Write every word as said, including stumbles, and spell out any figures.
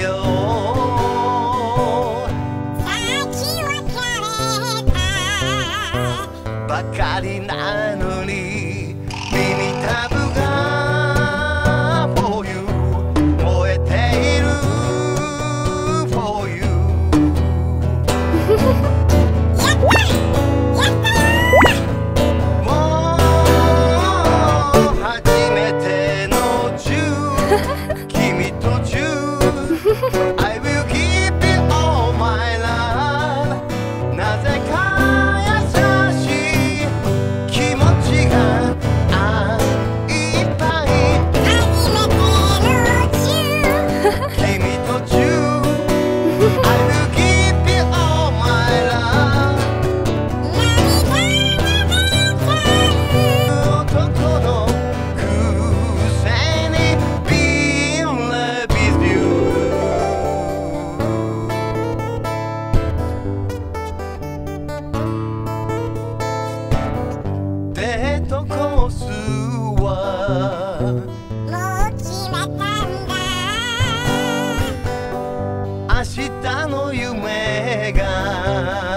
よ。先別れたばかりなのに耳たぶが For you 燃えている For you もう初めてのチュウ君とチュウ I will keep it all my love なぜか優しい気持ちがいっぱい初めてのチュウ君とチュウ I will keep it all my love 男のくせに Be in love with you デートコースはもう決めたんだ明日の夢が